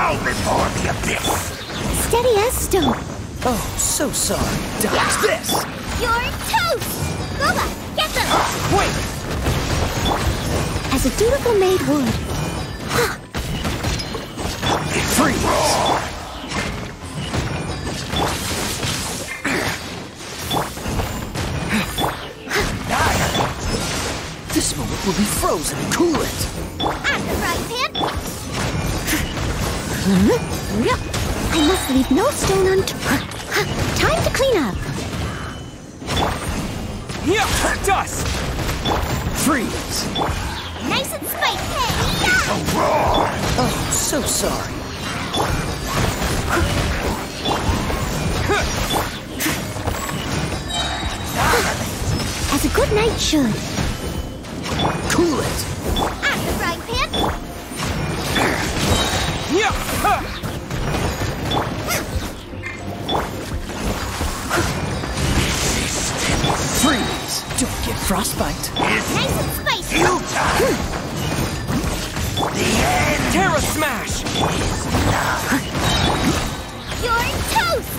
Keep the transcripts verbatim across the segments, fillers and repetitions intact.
bow before the abyss. Steady as stone. Oh, so sorry. Dodge this! You're toast! Boba, get them! Wait! As a dutiful maid would. Freeze! This moment will be frozen. Cool it! At the frying pan! I must leave no stone unturned. Time to clean up. Yeah, dust! Freeze! Nice and spicy. A roar. Oh, so sorry. As a good knight should. Cool it! At the frying pan! Yeah! Freeze! Don't get frostbite. Nice and spicy. You die. The end Terra Smash! You're toast!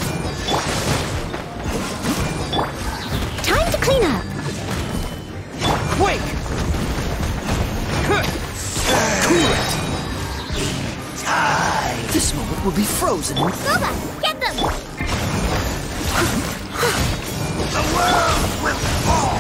Time to clean up. Quake! Cool it! time. This moment will be frozen in... Boba, get them! The world will fall.